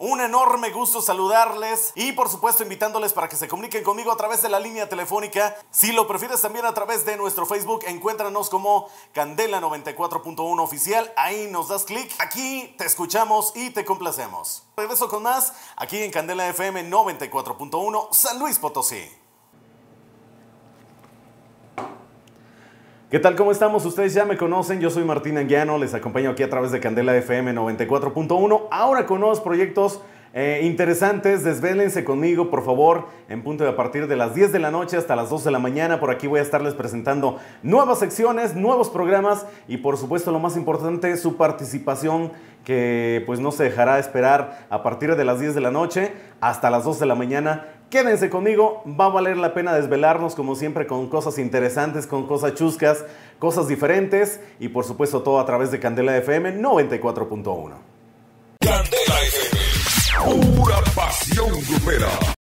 Un enorme gusto saludarles y por supuesto invitándoles para que se comuniquen conmigo a través de la línea telefónica. Si lo prefieres también a través de nuestro Facebook, encuéntranos como Candela 94.1 Oficial. Ahí nos das clic. Aquí te escuchamos y te complacemos. Regreso con más aquí en Candela FM 94.1 San Luis Potosí. ¿Qué tal? ¿Cómo estamos? Ustedes ya me conocen, yo soy Martín Anguiano, les acompaño aquí a través de Candela FM 94.1, ahora con nuevos proyectos interesantes. Desvélense conmigo, por favor, en punto de a partir de las 10 de la noche hasta las 2 de la mañana. Por aquí voy a estarles presentando nuevas secciones, nuevos programas y por supuesto lo más importante, su participación, que pues no se dejará esperar a partir de las 10 de la noche hasta las 2 de la mañana. Quédense conmigo, va a valer la pena desvelarnos como siempre con cosas interesantes, con cosas chuscas, cosas diferentes y por supuesto todo a través de Candela FM 94.1. Candela FM, pura pasión grupera.